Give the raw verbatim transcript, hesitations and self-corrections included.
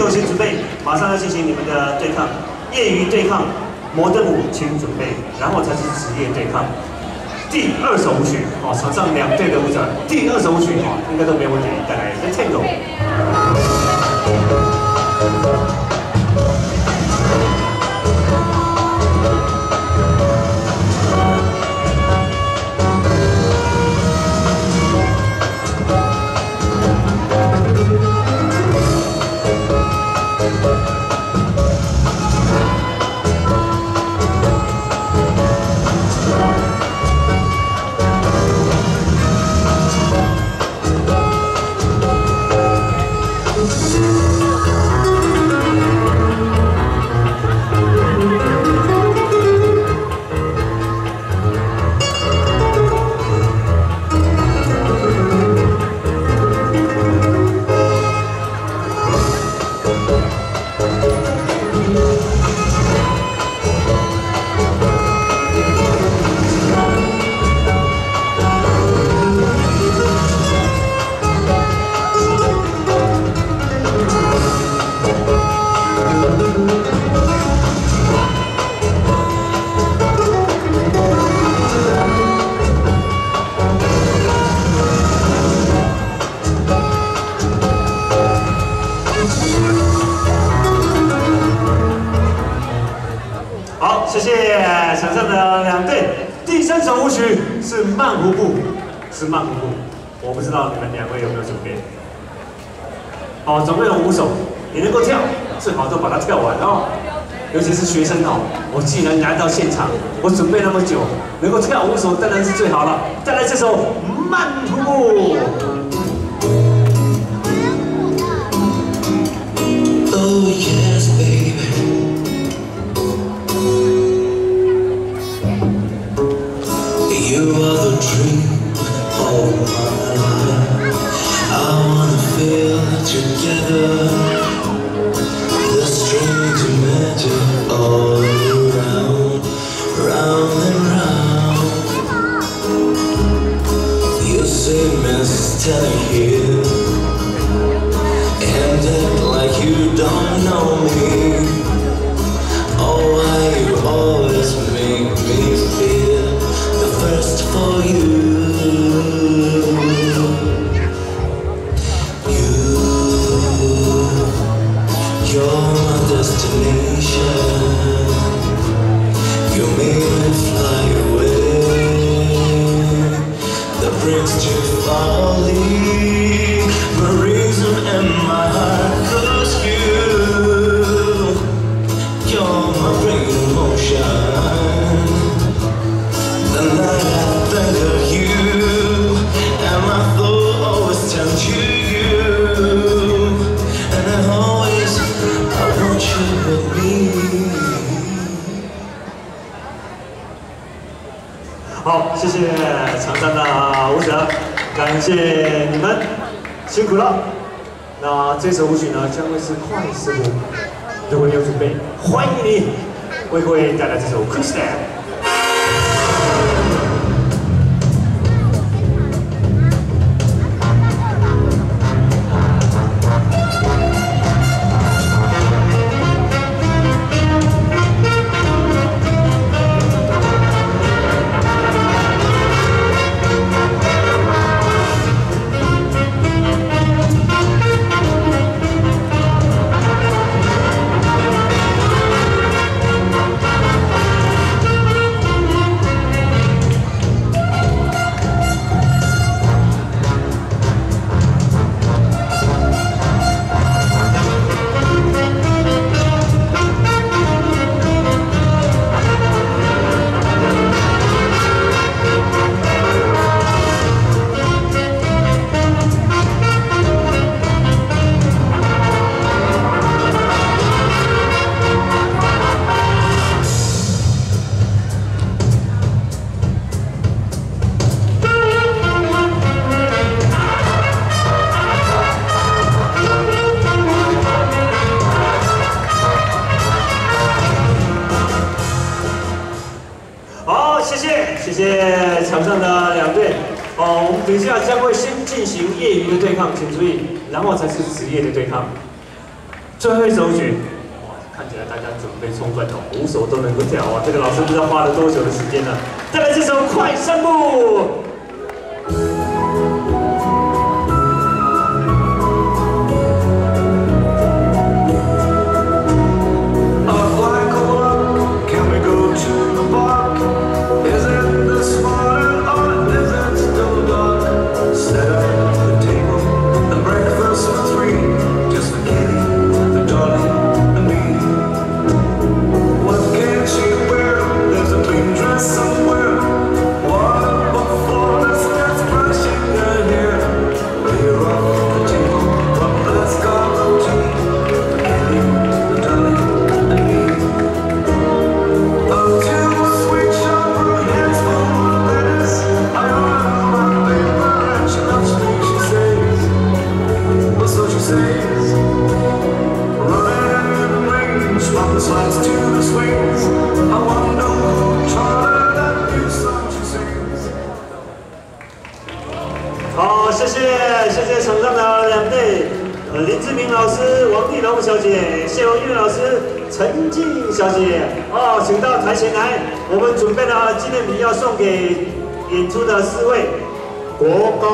友请准备，马上要进行你们的对抗，业余对抗，摩登舞，请准备，然后才是职业对抗。第二首舞曲，哦，场上两队的舞者，第二首舞曲，哦，应该都没有问题，带来 The Tango。 好，谢谢场上的两队。第三首舞曲是慢舞步，是慢舞步。我不知道你们两位有没有准备？好，总共有五首，你能够跳，最好都把它跳完哦。尤其是学生哦，我既然来到现场，我准备那么久，能够跳五首当然是最好了。再来这首慢舞步。 Oh yes, baby. You are the dream of my life. I wanna feel together. The strange magic all around, round and round. You say, Mister Here, and act like you don't know me. Oh, why you always make me feel the first for you. You, you're my destination. You made me fly away. The bridge to folly, my reason and my heart, 'cause you, you're my brain in motion. The night I think of you, and my thought always turn to you, and I always, I want you with me. 好，谢谢场上的舞者，感谢你们，辛苦了。那这首舞曲呢，将会是快速舞。如果你有准备，欢迎你为各位带来这首《Quick Step》。 谢谢场上的两队。哦，我们等一下将会先进行业余的对抗，请注意，然后才是职业的对抗。 最后一首曲，哇，看起来大家准备充分哦，五首都能够跳啊！这个老师不知道花了多久的时间呢？再来这首《快散步》。 好，谢谢谢谢场上的两队，呃，林志明老师、王丽龙小姐、谢文玉老师、陈静小姐，哦，请到台前来，我们准备了纪念品要送给演出的四位国高。